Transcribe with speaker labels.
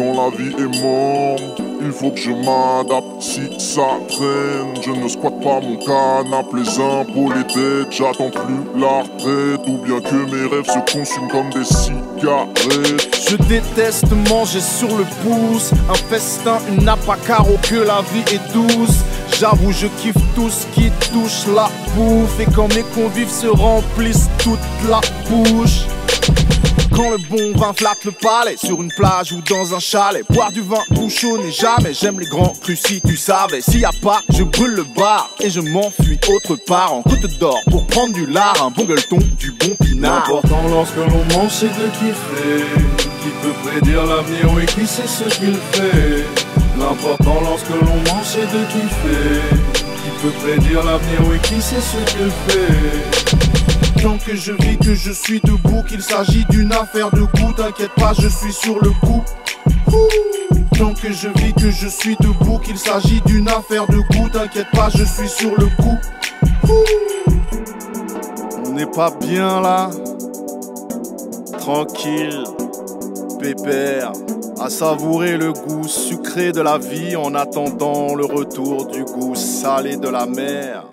Speaker 1: quand la vie est morne. Il faut que je m'adapte si ça traîne. Je ne squatte pas mon canapé, les impôts, les dettes. J'attends plus la retraite, ou bien que mes rêves se consument comme des cigarettes.
Speaker 2: Je déteste manger sur le pouce, un festin, une nappe à carreaux, que la vie est douce. J'avoue, je kiffe tout ce qui touche la bouffe, et quand mes convives se remplissent toute la bouche. Quand le bon vin flatte le palais, sur une plage ou dans un chalet, boire du vin bouchonné jamais, j'aime les grands crus si tu savais. S'il y a pas, je brûle le bar et je m'enfuis autre part en Côte d'Or pour prendre du lard, un bon gueuleton, du bon pinard.
Speaker 3: L'important lorsque l'on mange c'est de kiffer. Qui peut prédire l'avenir, oui, qui sait ce qu'il fait. L'important lorsque l'on mange c'est de kiffer. Qui peut prédire l'avenir, oui, qui sait ce qu'il fait. Tant que je vis, que je suis debout, qu'il s'agit d'une affaire de goût, t'inquiète pas, je suis sur le coup. Tant que je vis, que je suis debout, qu'il s'agit d'une affaire de goût, t'inquiète pas, je suis sur le coup. On n'est pas bien là, tranquille, pépère, à savourer le goût sucré de la vie en attendant le retour du goût salé de la mer.